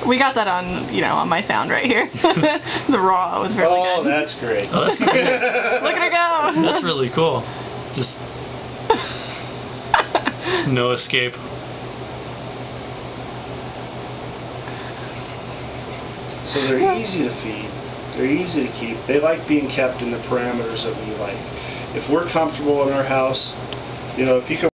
We got that on, you know, on my sound right here. The raw was really good. Oh, that's great. Oh, that's cool. Look at her go. That's really cool. Just no escape. So they're easy to feed. They're easy to keep. They like being kept in the parameters that we like. If we're comfortable in our house, you know, if you can